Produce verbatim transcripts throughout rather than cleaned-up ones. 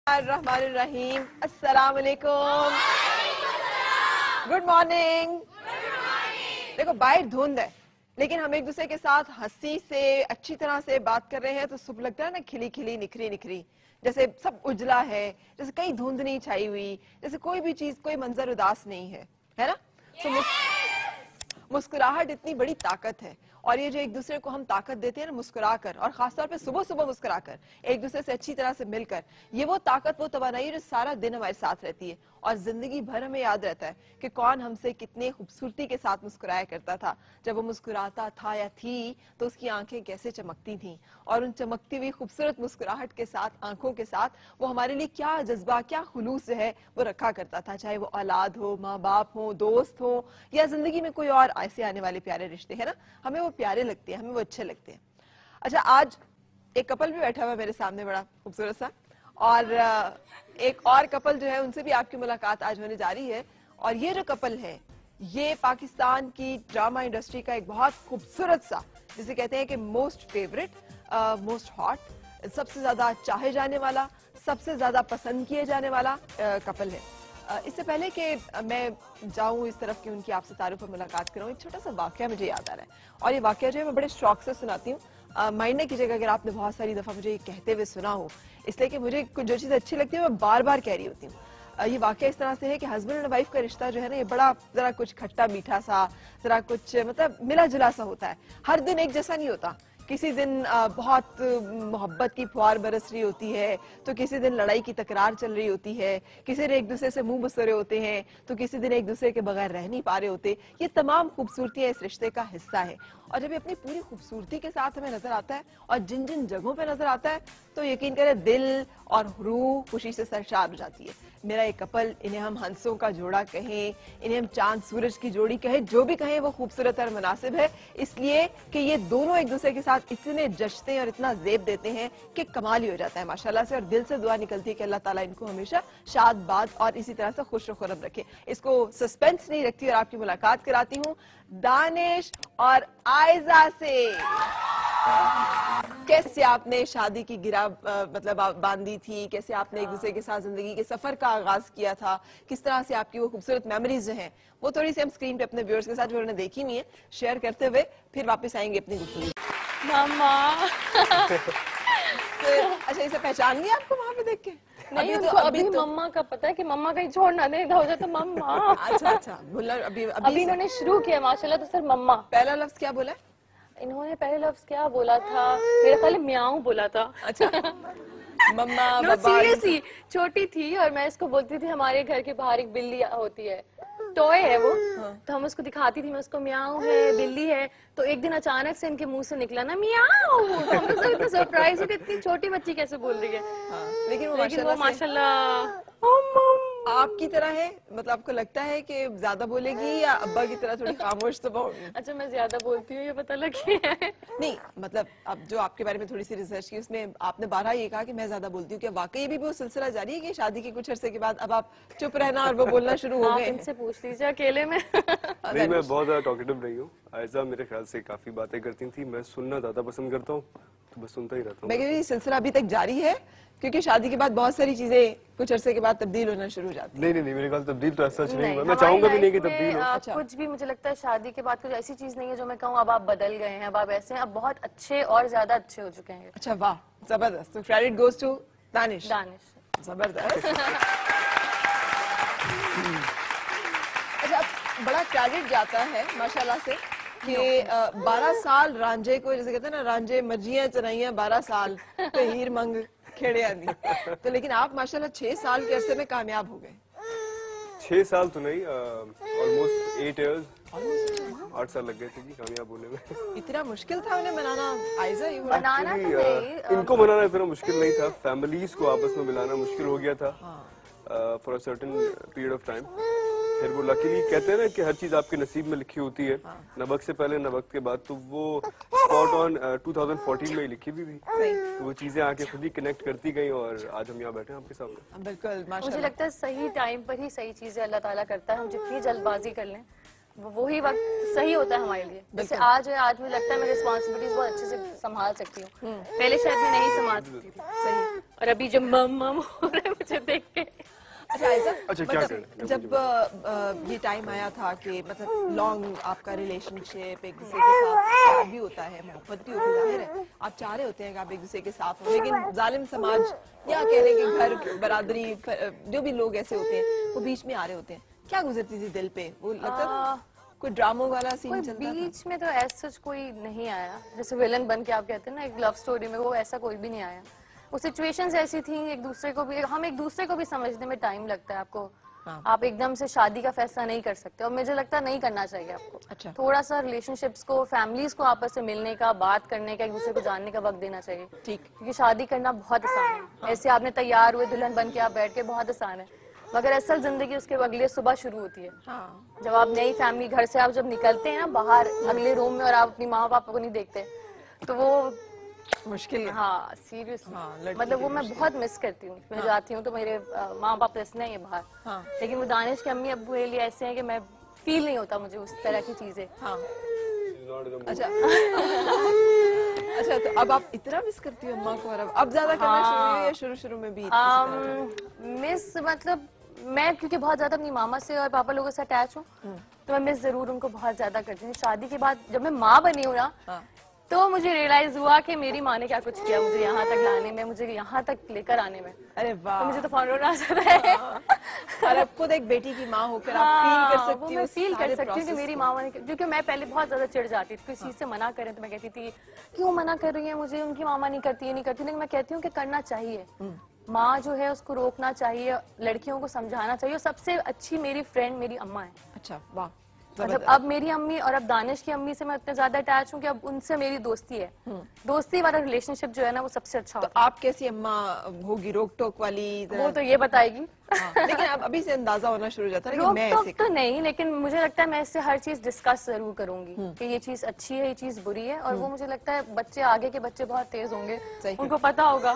बिस्मिल्लाहिर्रहमानिर्रहीम। अस्सलाम वालेकुम। Good morning. देखो बाहर धुंध है, लेकिन हम एक दूसरे के साथ हंसी से अच्छी तरह से बात कर रहे हैं तो सुबह लगता है ना, खिली खिली निखरी निखरी, जैसे सब उजला है, जैसे कहीं धुंध नहीं छाई हुई, जैसे कोई भी चीज, कोई मंजर उदास नहीं है, है ना। तो मुस्कुराहट इतनी बड़ी ताकत है, और ये जो एक दूसरे को हम ताकत देते हैं ना मुस्कुराकर, और खासतौर पे सुबह सुबह मुस्कुराकर एक दूसरे से अच्छी तरह से मिलकर, ये वो ताकत, वो तवानाई जो सारा दिन हमारे साथ रहती है और जिंदगी भर हमें याद रहता है कि कौन हमसे कितने खूबसूरती के साथ मुस्कुराया करता था। जब वो मुस्कुराता था या थी तो उसकी आंखें कैसे चमकती थीं, और उन चमकती हुई खूबसूरत मुस्कुराहट के साथ, आंखों के साथ वो हमारे लिए क्या जज्बा, क्या खुलूस जो है वो रखा करता था, चाहे वो औलाद हो, माँ बाप हो, दोस्त हो, या जिंदगी में कोई और ऐसे आने वाले प्यारे रिश्ते हैं ना, हमें वो प्यारे लगते हैं, हमें वो अच्छे लगते हैं। अच्छा, आज एक कपल भी बैठा हुआ है मेरे सामने, बड़ा खूबसूरत सा, और एक और कपल जो है उनसे भी आपकी मुलाकात आज होने जा रही है। और ये जो कपल है ये पाकिस्तान की ड्रामा इंडस्ट्री का एक बहुत खूबसूरत सा, जिसे कहते हैं कि मोस्ट फेवरेट, मोस्ट हॉट, सबसे ज्यादा चाहे जाने वाला, सबसे ज्यादा पसंद किए जाने वाला कपल है। इससे पहले कि मैं जाऊं इस तरफ की उनकी आपसे तारुफ पर मुलाकात कराऊं, एक छोटा सा वाकया मुझे याद आ रहा है, और ये वाकया जो है मैं बड़े शौक से सुनाती हूँ। माइंड न कीजिएगा अगर आपने बहुत सारी दफा मुझे ये कहते हुए सुना हो, इसलिए कि मुझे कुछ जो चीज अच्छी लगती है मैं बार बार कह रही होती हूँ। ये वाकया इस तरह से है कि हस्बैंड एंड वाइफ का रिश्ता जो है ना, ये बड़ा जरा कुछ खट्टा मीठा सा, जरा कुछ मतलब मिला जुला सा होता है। हर दिन एक जैसा नहीं होता। किसी दिन बहुत मोहब्बत की फुहार बरस रही होती है, तो किसी दिन लड़ाई की तकरार चल रही होती है, किसी दिन एक दूसरे से मुंह बसरे होते हैं, तो किसी दिन एक दूसरे के बगैर रह नहीं पा रहे होते। ये तमाम खूबसूरतियां इस रिश्ते का हिस्सा है, और जब ये अपनी पूरी खूबसूरती के साथ हमें नजर आता है और जिन जिन जगहों पे नजर आता है, तो यकीन करें दिल और रूह खुशी से सरशार हो जाती है। मेरा एक कपल, इन्हें हम हंसों का जोड़ा कहें, इन्हें हम चांद सूरज की जोड़ी कहें, जो भी कहें वो खूबसूरत और मुनासिब है, इसलिए कि ये दोनों एक दूसरे के साथ इतने जश्ते हैं और इतना जेब देते हैं कि कमाल ही हो जाता है माशाल्लाह से। और दिल से दुआ निकलती है कि अल्लाह ताला इनको हमेशा शाद बाद और इसी तरह से खुश खुरम रखे। इसको सस्पेंस नहीं रखती और आपकी मुलाकात कराती हूँ दानिश और आयजा से। कैसे आपने शादी की गिरा आ, मतलब बांधी थी, कैसे आपने एक दूसरे के साथ जिंदगी के सफर का आगाज किया था, किस तरह से आपकी वो खूबसूरत मेमोरीज जो हैं वो थोड़ी सी हम स्क्रीन पे अपने व्यूअर्स के साथ जो उन्होंने देखी नहीं है शेयर करते हुए फिर वापस आएंगे अपनी गुफ्तगू। मम्मा अच्छा, इसे पहचान लिया आपको वहाँ पे देख के? नहीं, अभी उनको तो अभी, अभी तो मम्मा का पता है कि मम्मा कहीं छोड़ ना दे, हो जाए तो मम्मा। अच्छा अच्छा बोला अभी अभी, अभी इन्होंने शुरू किया माशाल्लाह, तो सर मम्मा। पहला लफ्ज क्या बोला? इन्होंने पहले लफ्ज क्या बोला था, मेरा ख्याल म्याऊं बोला था। अच्छा, मम्मा नो बाबा। सीरियसली, छोटी थी और मैं इसको बोलती थी, हमारे घर के बाहर एक बिल्ली होती है, टॉय है वो, तो हम उसको दिखाती थी, मैं उसको म्याऊं है, बिल्ली है, तो एक दिन अचानक से इनके मुंह से निकला ना म्याऊं, तो हम लोग सब इतना सरप्राइज हुए कि इतनी छोटी बच्ची कैसे बोल रही है। हाँ, लेकिन वो लेकिन वो माशाल्लाह आपकी तरह है, मतलब आपको लगता है कि ज्यादा बोलेगी या अब्बा की तरह थोड़ी खामोश तो होगी? अच्छा, मैं ज्यादा बोलती हूँ ये पता लग गया है। नहीं, मतलब अब जो आपके बारे में थोड़ी सी रिसर्च की उसमें आपने बारह ये कहा कि मैं ज्यादा बोलती हूँ, क्या वाकई भी वो सिलसिला जारी है कि शादी के कुछ अरसे के बाद अब आप चुप रहना और वो बोलना शुरू हो आप गए? इनसे पूछ लीजिए अकेले में। नहीं, मैं बहुत ज्यादा टॉकेटिव रही हूँ। आयजा मेरे ख्याल से काफी बातें करती थी, मैं सुनना ज्यादा पसंद करता हूँ, तो बस सुनता ही रहता मैं कह हूँ। रही सिलसिला अभी तक जारी है, क्योंकि शादी के बाद बहुत सारी चीजें कुछ अरसे के बाद तब्दील होना शुरू हो जाती है। नहीं नहीं नहीं, मेरे ख्याल से तब्दील तो ऐसा नहीं हुआ, मैं हमारी चाहूंगा भी नहीं कि लाइफ में, तब्दील हो। आ, अच्छा। कुछ भी मुझे लगता है शादी के बाद कुछ ऐसी चीज नहीं है जो मैं कहूँ अब आप बदल गए हैं, अब आप ऐसे हैं, अब बहुत अच्छे और ज्यादा अच्छे हो चुके हैं। अच्छा, वाह, जबरदस्त। तो credit goes to Danish. Danish जबरदस्त। अच्छा, बड़ा क्रेडिट जाता है माशाल्लाह से कि बारह साल रांझे को, जैसे कहते हैं ना, रांझे मर्जियां चनाइयां बारह साल तो हीर मंग खेड़े आनी, तो लेकिन आप माशाल्लाह छह साल के अरसे में कामयाब हो गए। छह साल तो नहीं, ऑलमोस्ट एट इयर्स, आठ साल लग गए थे जी कामयाब होने में। इतना मुश्किल था उन्हें मनाना आयजा? ये बनाना तो Actually, नहीं, uh, इनको मनाना इतना मुश्किल नहीं था, फैमिलीज को आपस में मिलाना मुश्किल हो गया था for a certain period of time. फिर वो लकीली कहते हैं ना कि हर चीज आपके नसीब में लिखी होती है, न वक्त से पहले न वक्त के बाद, तो वो spot on two thousand fourteen में ही लिखी भी थी, तो वो चीजें आके खुद ही कनेक्ट करती गई और आज हम यहाँ बैठे हैं आपके सामने। बिल्कुल मुझे माशाल्लाह। लगता है सही टाइम पर ही सही चीजें अल्लाह ताला करता है, हम जितनी जल्दबाजी कर लें वो वही वक्त सही होता है हमारे लिए। जैसे आज है, आज मुझे लगता है मैं रिस्पॉन्सिबिलिटीज बहुत अच्छे से संभाल सकती हूँ, पहले शायद मैं नहीं संभाल सकती थी। सही। और अभी जब मम मम हो रहा है मुझे देख के। अच्छा ऐसा अच्छा, क्या मतलब करें? जब अ, अ, ये टाइम आया था कि मतलब लॉन्ग आपका रिलेशनशिप, एक दूसरे के साथ प्यार भी होता है, मोहब्बत भी होती है, जाहिर है आप चाह रहे होते हैं कि आप एक दूसरे के साथ हो, लेकिन जालिम समाज या कह लें कि घर बरादरी फ- जो भी लोग ऐसे होते हैं वो बीच में आ रहे होते हैं, क्या गुजरती थी दिल पे? वो लगता था कोई ड्रामों वाला कोई सीन चलता था? बीच में तो ऐसा सच कोई नहीं आया, जैसे विलन बन के आप कहते हैं ना एक लव स्टोरी में, वो ऐसा कोई भी नहीं आया। वो सिचुएशंस ऐसी थी, एक दूसरे को भी हम एक दूसरे को भी समझने में टाइम लगता है आपको। हाँ। आप एकदम से शादी का फैसला नहीं कर सकते, और मुझे लगता है नहीं करना चाहिए आपको। अच्छा। थोड़ा सा रिलेशनशिप्स को, फैमिलीज को आपस में मिलने का, बात करने का, एक दूसरे को जानने का वक्त देना चाहिए। ठीक। क्योंकि शादी करना बहुत आसान है, हाँ। ऐसे आपने तैयार हुए दुल्हन बन के आप बैठ के, बहुत आसान है, मगर असल जिंदगी उसके अगले सुबह शुरू होती है। हाँ। जब आप नई फैमिली, घर से आप जब निकलते हैं ना बाहर अगले रूम में, और आप अपनी माँ बाप को नहीं देखते, तो वो मुश्किल है। हाँ सीरियसली, हाँ, लड़की मतलब के वो लिए मैं मुश्किल बहुत मिस करती हूँ। मैं जाती हूँ तो मेरे माँ बाप रसने हैं बाहर, हाँ। लेकिन वो दानिश के अम्मी अब्बू मेरे लिए ऐसे हैं कि मैं फील नहीं होता मुझे उस तरह की चीजें। हाँ। अच्छा। अच्छा, तो अब आप इतना मिस करती हो अम्मा को, और अब अब ज्यादा करना शुरू हुई है या शुरू शुरू में भी इसी तरह था? मिस मतलब मैं क्योंकि बहुत ज्यादा अपनी मामा से और पापा लोगों से अटैच हूँ, तो मैं मिस जरूर उनको बहुत ज्यादा करती हूँ। शादी के बाद जब मैं माँ बनी हूँ ना, हाँ। तो मुझे रियलाइज हुआ कि मेरी माँ ने क्या कुछ किया मुझे यहाँ तक लाने में, मुझे यहाँ तक लेकर आने में। अरे वाह। तो मुझे तो फौरन रोना आ जाता है। और अब खुद एक बेटी की माँ होकर आप फील कर हाँ, सकती वो हो मैं उस फील कर सारे सकती हूँ कि process मेरी को। माँ ने, क्योंकि मैं पहले बहुत ज्यादा चिढ़ जाती थी, किसी चीज से मना करें तो मैं कहती थी क्यों मना कर रही है मुझे, उनकी मामा नहीं करती, ये नहीं करती, लेकिन मैं कहती हूँ कि करना चाहिए। माँ जो है उसको रोकना चाहिए, लड़कियों को समझाना चाहिए। और सबसे अच्छी मेरी फ्रेंड मेरी अम्मा है। अच्छा, वाह। मतलब अब मेरी अम्मी और अब दानिश की अम्मी से मैं इतने ज्यादा अटैच हूँ कि अब उनसे मेरी दोस्ती है। दोस्ती वाला रिलेशनशिप जो है ना वो सबसे अच्छा तो होता है। आप कैसी अम्मा होगी, रोक टोक वाली? वो तो ये बताएगी। हाँ, लेकिन अब अभी से अंदाजा होना शुरू हो जाता है कि रोक मैं टोक ऐसे तो नहीं, लेकिन मुझे लगता है मैं इससे हर चीज डिस्कस जरूर करूंगी कि ये चीज अच्छी है, ये चीज बुरी है। और वो मुझे लगता है बच्चे, आगे के बच्चे बहुत तेज होंगे, सही। उनको पता होगा।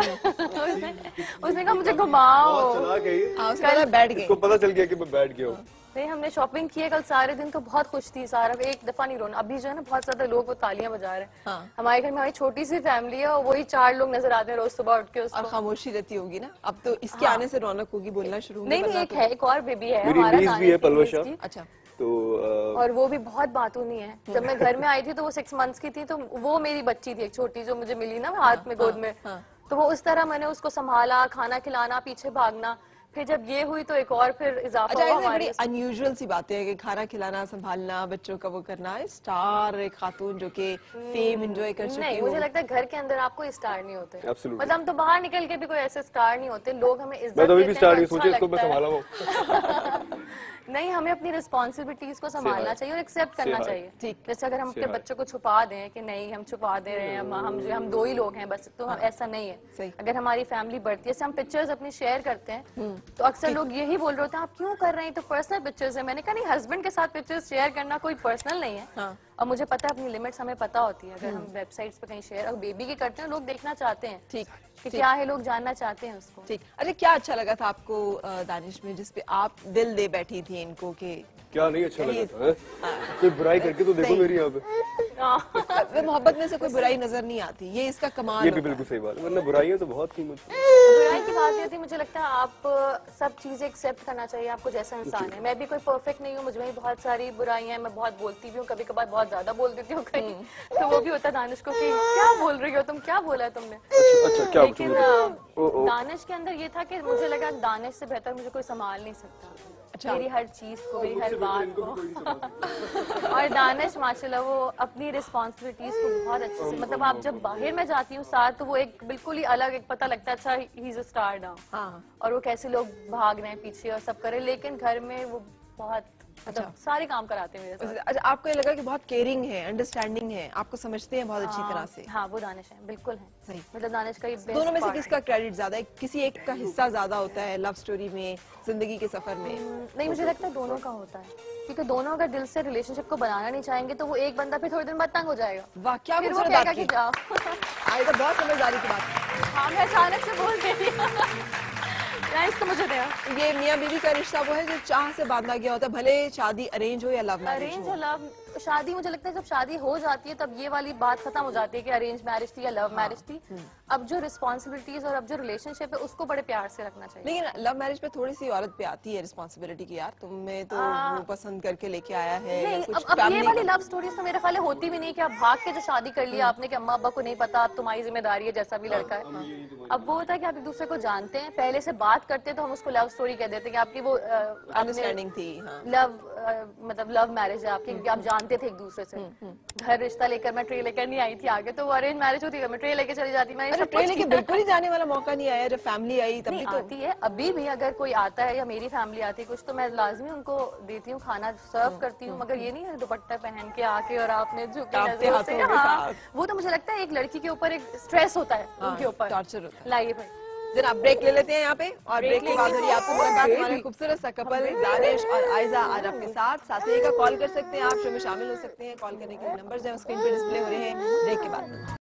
उसने उसने कहा मुझे घुमाओ। हाँ, उसको पता है, बैठ गए। इसको पता चल गया कि मैं बैठ गया हूँ। नहीं, हमने शॉपिंग की है कल सारे दिन, तो बहुत खुश थी सारा, एक दफा नहीं रोना। अभी जो है ना बहुत ज्यादा लोग वो तालियां बजा रहे हैं। हाँ। हमारे घर में हमारी छोटी सी फैमिली है, और वही चार लोग नजर आते हैं रोज सुबह उठ के और उसको। खामोशी रहती होगी ना अब तो, इसके हाँ। आने से रौनक होगी, बोलना शुरू होंगे नहीं नहीं, वरना एक तो- है, एक और बेबी है मेरी हमारा, niece दानिश भी है, की पलवशा। niece की। अच्छा। तो अ, और वो भी बहुत बातूनी है। जब मैं घर में आई थी तो वो सिक्स मंथ्स की थी, तो वो मेरी बच्ची थी एक छोटी, जो मुझे मिली ना हाथ में, गोद में। हाँ। तो वो उस तरह मैंने उसको संभाला, खाना खिलाना, पीछे भागना। फिर जब ये हुई तो एक और फिर इजाफा अच्छा, हुआ ऐसे बड़ी हमारी। अनयूजुअल सी बातें है कि खाना खिलाना, संभालना, बच्चों का वो करना। स्टार एक खातून जो कि फेम एंजॉय कर चुकी नहीं, हो। मुझे लगता है घर के अंदर आपको स्टार नहीं होते। Absolutely. मतलब हम तो बाहर निकल के भी कोई ऐसे स्टार नहीं होते, लोग हमें इज्जत मैं तो अभी भी देते स्टार हैं नहीं तो सोचे, अच्छा इसको मैं लगता है। संभाला हूँ। नहीं, हमें अपनी रिस्पॉन्सिबिलिटीज को संभालना high. चाहिए और एक्सेप्ट करना high. चाहिए। ठीक। जैसे अगर हम Say अपने hi. बच्चों को छुपा दें कि नहीं हम छुपा दे रहे हैं, हम हम जो हम दो ही लोग हैं बस, तो हम ऐसा नहीं है। सही। अगर हमारी फैमिली बढ़ती है, जैसे हम पिक्चर्स अपनी शेयर करते हैं, तो अक्सर लोग यही बोल रहे होते हैं आप क्यों कर रहे हैं, तो पर्सनल पिक्चर्स है। मैंने कहा नहीं, हस्बैंड के साथ पिक्चर्स शेयर करना कोई पर्सनल नहीं है। हाँ। और मुझे पता है अपनी लिमिट्स हमें पता होती है। अगर हम वेबसाइट्स पे कहीं शेयर, और बेबी की करते हैं, लोग देखना चाहते हैं ठीक। कि क्या है, लोग जानना चाहते हैं उसको। ठीक। अरे क्या अच्छा लगा था आपको अ, दानिश में, जिसपे आप दिल दे बैठी थी इनको कि क्या नहीं अच्छा लगा था? हैं? कोई बुराई करके तो देखो सही। मेरी यहाँ पे। वे मोहब्बत में से कोई बुराई नजर नहीं आती, ये इसका कमाल ये भी होता है। बिल्कुल सही बात है, वरना बुराइयां तो बहुत कीमत है। बुराई की बात ये थी, मुझे लगता है आप सब चीजें एक्सेप्ट करना चाहिए आपको जैसा इंसान है। मैं भी कोई परफेक्ट नहीं हूँ, मुझ में भी बहुत सारी बुराइयां हैं, मैं बहुत बोलती भी हूँ, कभी कभार बहुत ज्यादा बोल देती हूँ कहीं। तो वो भी होता है दानिश को कि क्या बोल रही हो तुम, क्या बोला है तुमने। अच्छा अच्छा, क्या लेकिन बोल रही हो? ओ, ओ। दानिश के अंदर ये था कि मुझे लगा दानिश से बेहतर मुझे कोई संभाल नहीं सकता। अच्छा। मेरी हर चीज को, मेरी हर बात को। और दानिश माशाल्लाह वो अपनी रिस्पॉन्सिबिलिटीज को बहुत अच्छे से, मतलब आप जब बाहर में जाती हूँ साथ, तो वो एक बिल्कुल ही अलग, एक पता लगता है अच्छा he is a star now. हाँ। और वो कैसे लोग भाग रहे हैं पीछे और सब कर रहे हैं, लेकिन घर में वो बहुत मतलब सारे काम कराते हैं मेरे साथ। अच्छा, आपको ये लगा कि बहुत केयरिंग है, अंडरस्टैंडिंग है, आपको समझते हैं बहुत अच्छी तरह से? हाँ, वो दानिश है, बिल्कुल है। सही। मतलब दानिश का ये बेस्ट दोनों में से part किसका क्रेडिट ज्यादा है? किसी एक का हिस्सा ज्यादा होता है लव स्टोरी में, जिंदगी के सफर में? नहीं, मुझे लगता है दोनों का होता है, क्योंकि दोनों अगर दिल से रिलेशनशिप को बनाना नहीं चाहेंगे तो वो एक बंदा फिर थोड़ी दिन बाद तंग हो जाएगा। वाह, क्या फिर वो खूबसूरत कहेगा बात कि की। जाओ। हाँ, ये तो बहुत समझदारी की बात है। हाँ, मैं अचानक से बोल रही थी। स्टोरीज तो मुझे दें। ये मियाँ बीवी का रिश्ता वो है जो चाह से बांधा गया होता है, भले शादी अरेंज हो या लव मैरिज अरेंज हो। और लव शादी, मुझे लगता है जब शादी हो जाती है तब ये वाली बात खत्म हो जाती है कि अरेंज मैरिज थी या लव मैरिज थी। अब जो रिस्पॉन्सिबिलिटीज और अब जो रिलेशनशिप है उसको बड़े प्यार से रखना चाहिए। लेकिन लव मैरिज पे थोड़ी सी औरत पे आती है रिस्पॉन्सिबिलिटी की, यार तुम्हें तो वो पसंद करके लेके आया है या नहीं, कुछ अब, अब ये family वाली का- लव स्टोरीज तो मेरे ख्याल है होती भी नहीं कि आप भाग के जो शादी कर लिया आपने कि अम्मा अब्बा को नहीं पता, अब तुम्हारी जिम्मेदारी है जैसा भी लड़का है। अब वो होता है कि आप एक दूसरे को जानते हैं, पहले से बात करते हैं तो हम उसको लव स्टोरी कह देते हैं कि आपकी वो अंडरस्टैंडिंग थी। हाँ। लव मतलब लव मैरिज है आपकी, क्योंकि आप जानते थे एक दूसरे से। घर रिश्ता लेकर मैं ट्रे लेकर नहीं आई थी आगे, तो वो अरेंज मैरिज होती है, मैं ट्रे लेके चली जाती, मैं ये अरे सब ट्रेन कुछ लेके किया। बिल्कुल ही जाने वाला मौका नहीं आया, जब फैमिली आई तब भी नहीं तो आती है, अभी भी अगर कोई आता है या मेरी फैमिली आती है कुछ तो मैं लाजमी उनको देती हूँ, खाना सर्व करती हूँ, मगर ये नहीं है दुपट्टा पहन के आके और आपने झुके कांपते नजरों से। हाथों के हाँ, साथ। वो तो मुझे लगता है एक लड़की के ऊपर एक स्ट्रेस होता है, हाँ, उनके ऊपर टॉर्चर होता है। लाइए भाई। जनाब ब्रेक ले लेते हैं यहाँ पे, और ब्रेक के बाद लेंगे। ही आपसे मुलाकात Break हमारे भी। खूबसूरत सा कपल दानिश और आयजा आज आपके साथ साथ ही का कॉल कर सकते हैं, आप शो में शामिल हो सकते हैं। कॉल करने के लिए नंबर जो है स्क्रीन पे डिस्प्ले हो रहे हैं। ब्रेक के बाद